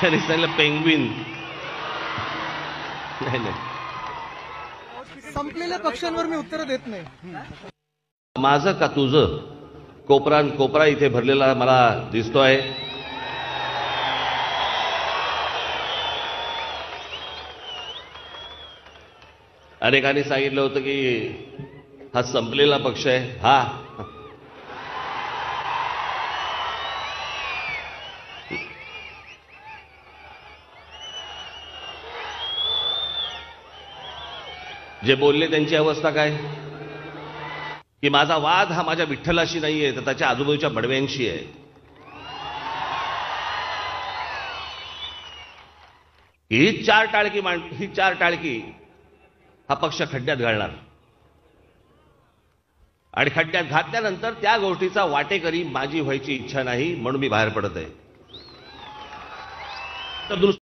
त्यांनी सांगितलं पेंग्विन. नाही नाही, संपलेल्या पक्षांवर मी उत्तर देत नाही. माझं का तुझं कोपरा इथे भरलेला मला दिसतोय. अनेकांनी सांगितलं होतं की हा संपलेला पक्ष आहे. हा जे बोलले त्यांची अवस्था काय की माझा वाद हा माझ्या विठ्ठलाशी नाहीये तर त्याच्या आजूबाजूच्या बडव्यांशी आहे. ही चार टाळकी हा पक्ष खड्ड्यात घालणार आणि खड्ड्यात घातल्यानंतर त्या गोष्टीचा वाटेकरी माझी व्हायची इच्छा नाही म्हणून मी बाहेर पडत आहे. तर